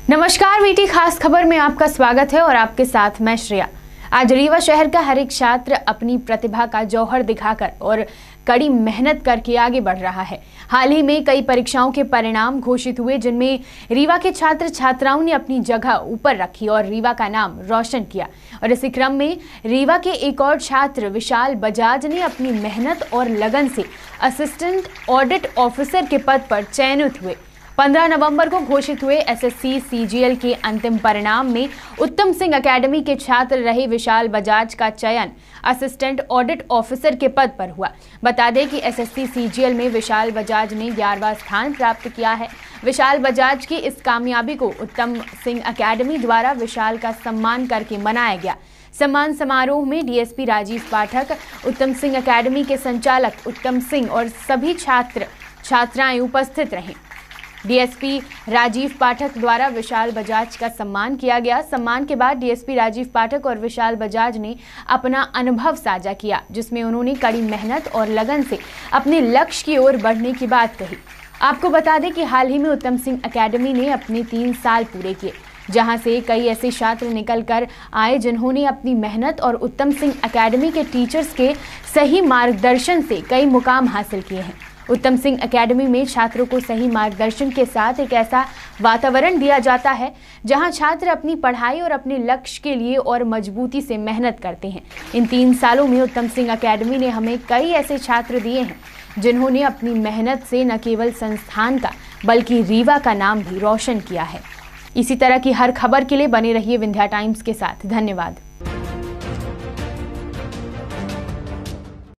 नमस्कार, वीटी खास खबर में आपका स्वागत है और आपके साथ मैं श्रेया। आज रीवा शहर का हर एक छात्र अपनी प्रतिभा का जौहर दिखाकर और कड़ी मेहनत करके आगे बढ़ रहा है। हाल ही में कई परीक्षाओं के परिणाम घोषित हुए, जिनमें रीवा के छात्र छात्राओं ने अपनी जगह ऊपर रखी और रीवा का नाम रोशन किया। और इसी क्रम में रीवा के एक और छात्र विशाल बजाज ने अपनी मेहनत और लगन से असिस्टेंट ऑडिट ऑफिसर के पद पर चयनित हुए। 15 नवंबर को घोषित हुए एसएससी सीजीएल के अंतिम परिणाम में उत्तम सिंह एकेडमी के छात्र रहे विशाल बजाज का चयन असिस्टेंट ऑडिट ऑफिसर के पद पर हुआ। बता दें कि एसएससी सीजीएल में विशाल बजाज ने 11वां स्थान प्राप्त किया है। विशाल बजाज की इस कामयाबी को उत्तम सिंह एकेडमी द्वारा विशाल का सम्मान करके मनाया गया। सम्मान समारोह में डीएसपी राजीव पाठक, उत्तम सिंह एकेडमी के संचालक उत्तम सिंह और सभी छात्र छात्राएं उपस्थित रहे। डीएसपी राजीव पाठक द्वारा विशाल बजाज का सम्मान किया गया। सम्मान के बाद डीएसपी राजीव पाठक और विशाल बजाज ने अपना अनुभव साझा किया, जिसमें उन्होंने कड़ी मेहनत और लगन से अपने लक्ष्य की ओर बढ़ने की बात कही। आपको बता दें कि हाल ही में उत्तम सिंह एकेडमी ने अपने 3 साल पूरे किए, जहां से कई ऐसे छात्र निकल कर आए जिन्होंने अपनी मेहनत और उत्तम सिंह एकेडमी के टीचर्स के सही मार्गदर्शन से कई मुकाम हासिल किए हैं। उत्तम सिंह एकेडमी में छात्रों को सही मार्गदर्शन के साथ एक ऐसा वातावरण दिया जाता है जहां छात्र अपनी पढ़ाई और अपने लक्ष्य के लिए और मजबूती से मेहनत करते हैं। इन 3 सालों में उत्तम सिंह एकेडमी ने हमें कई ऐसे छात्र दिए हैं जिन्होंने अपनी मेहनत से न केवल संस्थान का बल्कि रीवा का नाम भी रोशन किया है। इसी तरह की हर खबर के लिए बने रहिए विंध्या टाइम्स के साथ। धन्यवाद।